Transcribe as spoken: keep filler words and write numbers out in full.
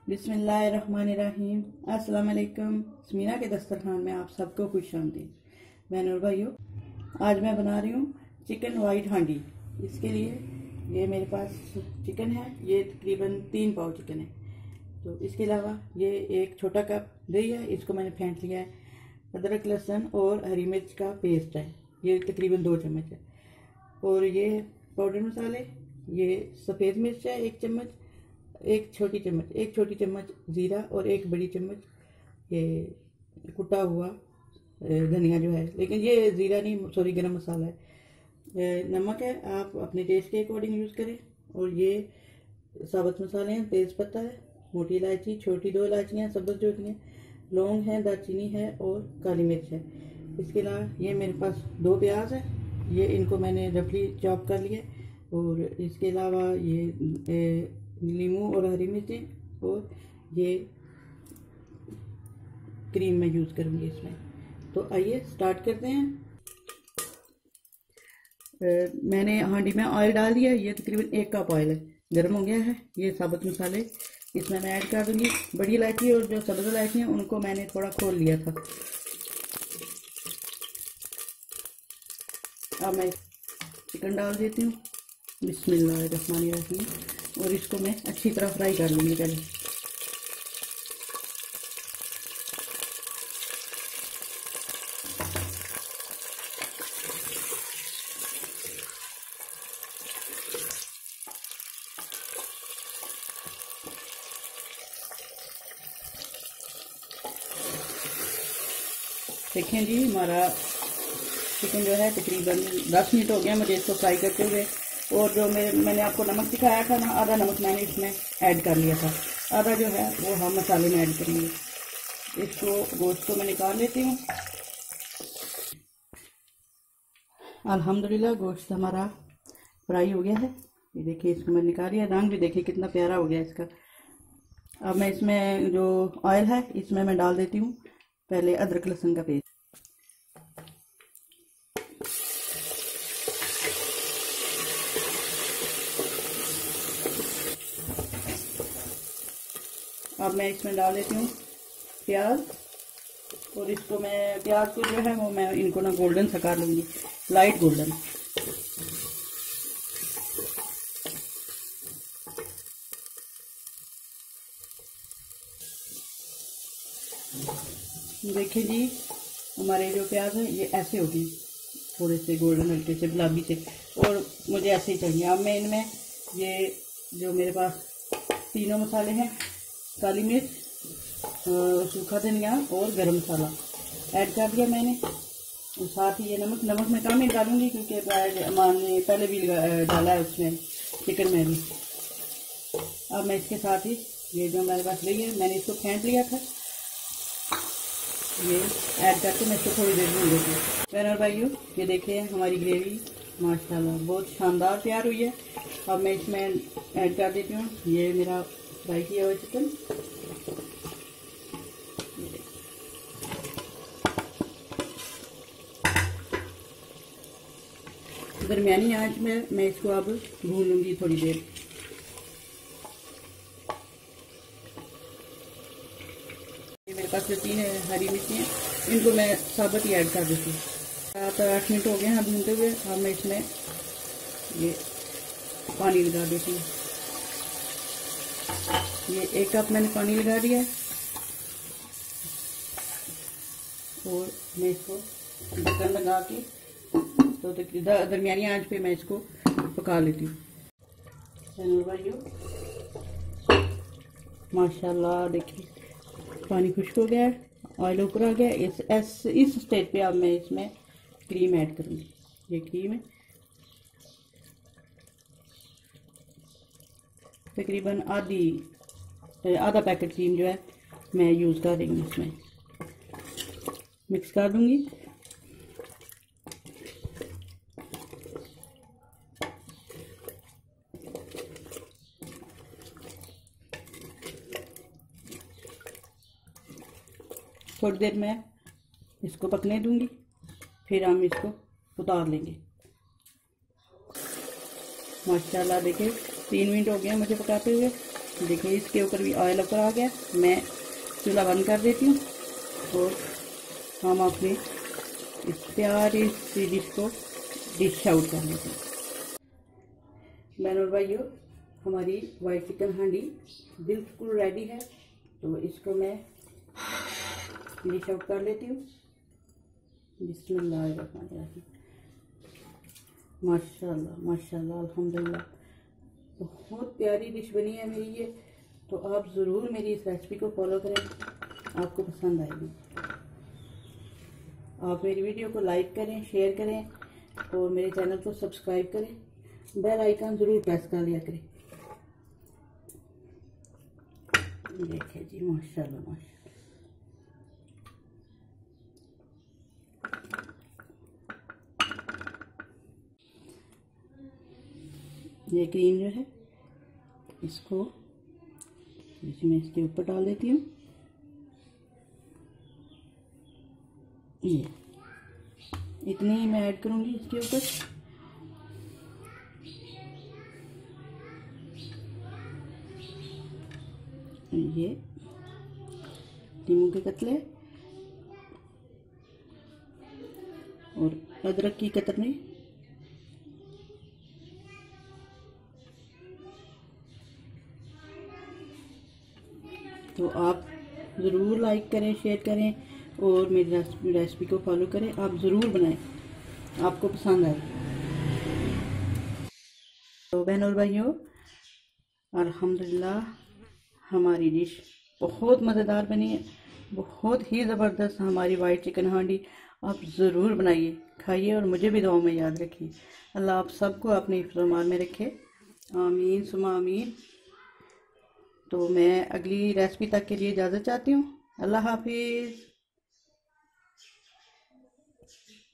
बिस्मिल्लाहिर्रहमानिर्रहीम। अस्सलाम वालेकुम। स्मीना के दस्तरखान में आप सबको खुश आमदीद। बहन और भाइयों, आज मैं बना रही हूँ चिकन वाइट हांडी। इसके लिए ये मेरे पास चिकन है, ये तकरीबन तीन पाव चिकन है। तो इसके अलावा ये एक छोटा कप दही है, इसको मैंने फेंट लिया है। अदरक लहसुन और हरी मिर्च का पेस्ट है, ये तकरीबन दो चम्मच है। और ये पाउडर मसाले, ये सफ़ेद मिर्च है एक चम्मच, एक छोटी चम्मच एक छोटी चम्मच ज़ीरा और एक बड़ी चम्मच ये कुटा हुआ धनिया जो है, लेकिन ये ज़ीरा नहीं, सॉरी गरम मसाला है। नमक है, आप अपने टेस्ट के अकॉर्डिंग यूज़ करें। और ये साबुत मसाले हैं, तेज़ पत्ता है, मोटी इलायची, छोटी दो इलायचियाँ सब्ज़ जो होती हैं, लौंग है, दालचीनी है और काली मिर्च है। इसके अलावा ये मेरे पास दो प्याज है, ये इनको मैंने रफली चॉप कर लिया। और इसके अलावा ये नींबू और हरी मिर्चें, और ये क्रीम मैं यूज़ करूँगी इसमें। तो आइए स्टार्ट करते हैं। आ, मैंने हांडी में ऑयल डाल दिया, ये तकरीबन एक कप ऑयल है, गर्म हो गया है। ये साबुत मसाले इसमें मैं ऐड कर दूँगी। बड़ी इलायची और जो सब्ज़ इलायची हैं उनको मैंने थोड़ा खोल लिया था। अब मैं चिकन डाल देती हूँ, बिस्मिल्लाहिर्रहमानिर्रहीम। और इसको मैं अच्छी तरह फ्राई कर लूँगी पहले। देखें जी, हमारा चिकन जो है तकरीबन दस मिनट हो गया मुझे इसको फ्राई करते हुए। और जो मेरे मैंने आपको नमक दिखाया था ना, आधा नमक मैंने इसमें ऐड कर लिया था, आधा जो है वो हम मसाले में ऐड करेंगे। इसको गोश्त को मैं निकाल लेती हूँ। अल्हम्दुलिल्लाह गोश्त हमारा फ्राई हो गया है। ये देखिए, इसको मैं निकाल लिया, रंग भी देखिए कितना प्यारा हो गया इसका। अब मैं इसमें जो ऑयल है इसमें मैं डाल देती हूँ पहले अदरक लहसुन का पेस्ट। अब मैं इसमें डाल देती हूँ प्याज, और इसको मैं प्याज को जो है वो मैं इनको ना गोल्डन सा कर लूँगी, लाइट गोल्डन। देखिए जी, हमारे जो प्याज है ये ऐसे होगी, थोड़े से गोल्डन हल्के से गुलाबी से, और मुझे ऐसे ही चाहिए। अब मैं इनमें ये जो मेरे पास तीनों मसाले हैं, काली मिर्च, सूखा धनिया और गरम मसाला ऐड कर दिया मैंने। और साथ ही ये नमक नमक मैं कम ही डालूंगी क्योंकि मैंने पहले भी डाला है उसमें, चिकन में भी। अब मैं इसके साथ ही ये जो मेरे पास रही है, मैंने इसको फेंट लिया था, ये ऐड करके मैं इसको थोड़ी देर भून देती हूँ। बहन और भाइयों, ये देखिए हमारी ग्रेवी माशाल्लाह बहुत शानदार तैयार हुई है। अब मैं इसमें ऐड कर देती हूँ ये मेरा फ्राई किया हुआ चिकन। दरमियानी आंच में मैं इसको अब भून लूँगी थोड़ी देर। ये मेरे पास जो तीन हरी मिर्ची हैं, इनको मैं साबुत ही ऐड कर देती हूँ। सात आठ मिनट हो गए हैं भूनते हुए। अब मैं इसमें ये पानी लगा देती हूँ। ये एक कप मैंने पानी लगा दिया है, और मैं इसको ढक्कन लगा के तो दरमियानी आंच पे मैं इसको पका लेती हूँ। भाइयों माशाल्लाह देखिए पानी खुश्क हो गया है, ऑयल ऊपर आ गया। इस इस इस स्टेज पे अब मैं इसमें क्रीम ऐड करूँगी। ये क्रीम है, तकरीबन आधी आधा पैकेट क्रीम जो है मैं यूज़ कर रही हूँ। इसमें मिक्स कर दूँगी। थोड़ी देर मैं इसको पकने दूँगी, फिर हम इसको उतार लेंगे। माशाल्लाह देखिए तीन मिनट हो गए मुझे पकाते हुए। देखिए इसके ऊपर भी ऑयल ऊपर आ गया। मैं चूल्हा बंद कर देती हूँ और हम अपने इस प्यारी सी डिश को डिश आउट कर लेते हैं। बहनों और भाइयों, हमारी वाइट चिकन हांडी बिल्कुल रेडी है, तो इसको मैं डिश आउट कर लेती हूँ। बिस्मिल्लाहिर्रहमानिर्रहीम। माशाल्लाह माशाल्लाह अल्हम्दुलिल्लाह, बहुत प्यारी डिश बनी है मेरी ये। तो आप ज़रूर मेरी इस रेसिपी को फॉलो करें, आपको पसंद आएगी। आप मेरी वीडियो को लाइक करें, शेयर करें और मेरे चैनल को सब्सक्राइब करें। बेल आइकन ज़रूर प्रेस कर लिया करें। देखिए जी माशाल्लाह माशाल्लाह। ये क्रीम जो है इसको इसमें इसके ऊपर डाल देती हूँ। ये इतनी ही मैं ऐड करूँगी इसके ऊपर। ये नींबू के कतले और अदरक की कतरनी। तो आप ज़रूर लाइक करें, शेयर करें और मेरी रेसिपी रेसिपी को फॉलो करें। आप ज़रूर बनाएं, आपको पसंद आए। तो बहनों और भाइयों, अल्हम्दुलिल्लाह हमारी डिश बहुत मज़ेदार बनी है, बहुत ही ज़बरदस्त हमारी वाइट चिकन हांडी। आप ज़रूर बनाइए, खाइए और मुझे भी दुआ में याद रखिए। अल्लाह आप सबको अपने हिफ्ज़-ओ-मान में रखे, आमीन सुमा आमीन। तो मैं अगली रेसिपी तक के लिए इजाज़त चाहती हूँ। अल्लाह हाफिज़।